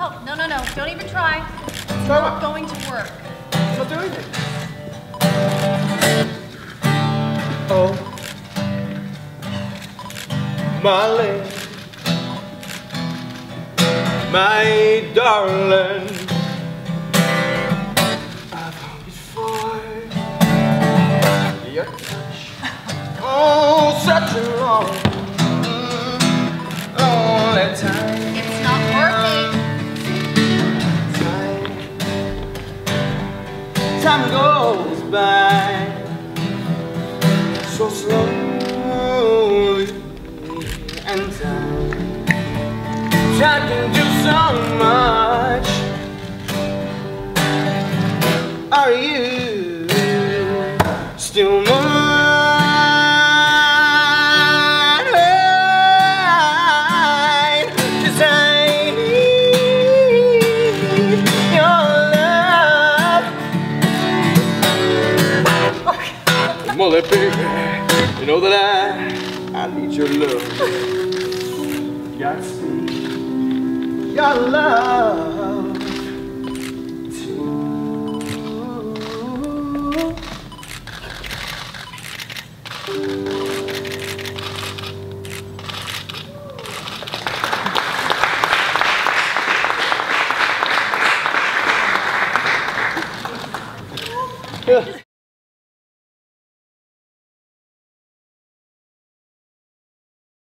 Oh, no, no, no. Don't even try. It's Try not what? going to work. I'm not doing it. Oh, my lady, my darling, I've hungry for your touch. Oh, such a long, lonely time. It's not working. Time goes by so slowly, and time can do so much. Are you still mine? Cause I need your love. Molly, baby, you know that I need your love. Got to see your love too. Yeah.